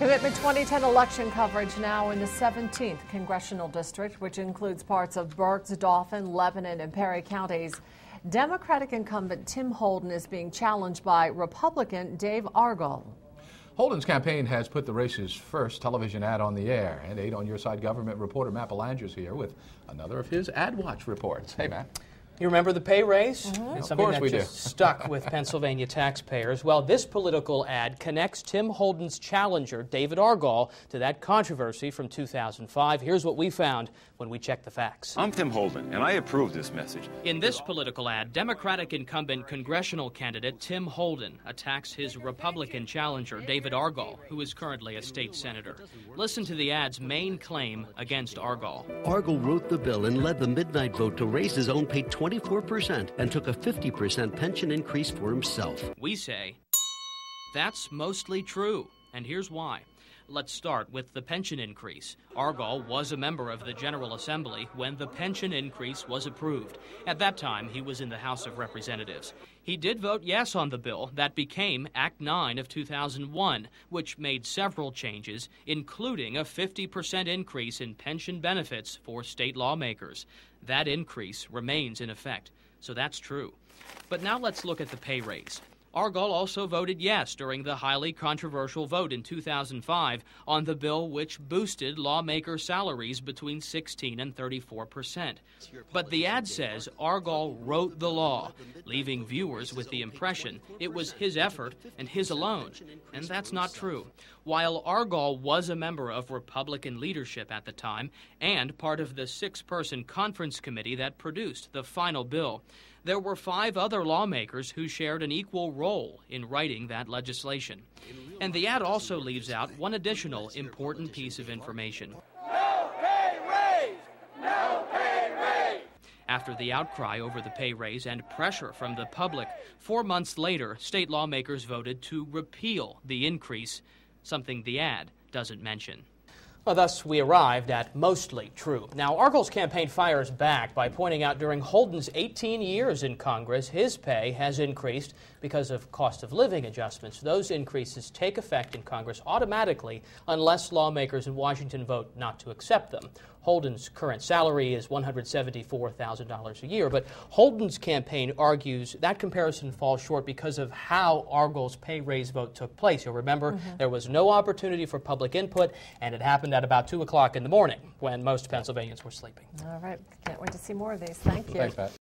Commitment 2010 election coverage now in the 17th Congressional District, which includes parts of Berks, Dauphin, Lebanon, and Perry counties. Democratic incumbent Tim Holden is being challenged by Republican Dave Argall. Holden's campaign has put the race's first television ad on the air. And 8 on Your Side government reporter Matt Belanger's here with another of his Ad Watch reports. Hey, Matt. You remember the pay raise? It's something that just stuck with Pennsylvania taxpayers. Well, this political ad connects Tim Holden's challenger, David Argall, to that controversy from 2005. Here's what we found when we checked the facts. I'm Tim Holden, and I approve this message. In this political ad, Democratic incumbent congressional candidate Tim Holden attacks his Republican challenger, David Argall, who is currently a state senator. Listen to the ad's main claim against Argall. Argall wrote the bill and led the midnight vote to raise his own pay 24% and took a 50% pension increase for himself. We say that's mostly true, and here's why. Let's start with the pension increase. Argall was a member of the General Assembly when the pension increase was approved. At that time, he was in the House of Representatives. He did vote yes on the bill that became Act 9 of 2001, which made several changes, including a 50% increase in pension benefits for state lawmakers. That increase remains in effect, so that's true. But now let's look at the pay raise. Argall also voted yes during the highly controversial vote in 2005 on the bill which boosted lawmaker salaries between 16 and 34%. But the ad says Argall wrote the law, leaving viewers with the impression it was his effort and his alone. And that's not true. While Argall was a member of Republican leadership at the time and part of the 6-person conference committee that produced the final bill, there were 5 other lawmakers who shared an equal role in writing that legislation. And the ad also leaves out one additional important piece of information. No pay raise! No pay raise! After the outcry over the pay raise and pressure from the public, 4 months later, state lawmakers voted to repeal the increase, something the ad doesn't mention. Well, thus we arrived at mostly true. Now, Argall's campaign fires back by pointing out during Holden's 18 years in Congress, his pay has increased because of cost of living adjustments. Those increases take effect in Congress automatically unless lawmakers in Washington vote not to accept them. Holden's current salary is $174,000 a year, but Holden's campaign argues that comparison falls short because of how Argall's pay raise vote took place. You'll remember there was no opportunity for public input, and it happened at about 2 o'clock in the morning when most Pennsylvanians were sleeping. All right. Can't wait to see more of these. Thank you. Thanks, Pat.